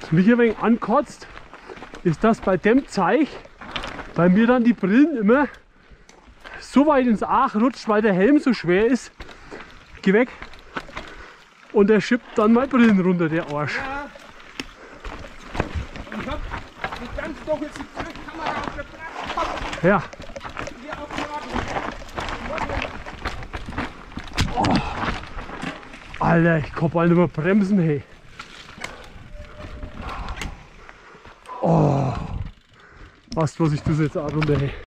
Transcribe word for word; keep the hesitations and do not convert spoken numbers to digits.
Was mich ein wenig ankotzt, ist, dass bei dem Zeig bei mir dann die Brillen immer so weit ins Ach rutscht, weil der Helm so schwer ist. Geh weg. Und der schippt dann meine Brillen runter, der Arsch. Ja. Ich hab die ganz dunkel die Kamera aufgebracht. Ja. Hier aufgeladen. Oh. Alter, ich kann bald nicht mehr bremsen, hey. Oh. Was, was ich das jetzt auch runter, hey.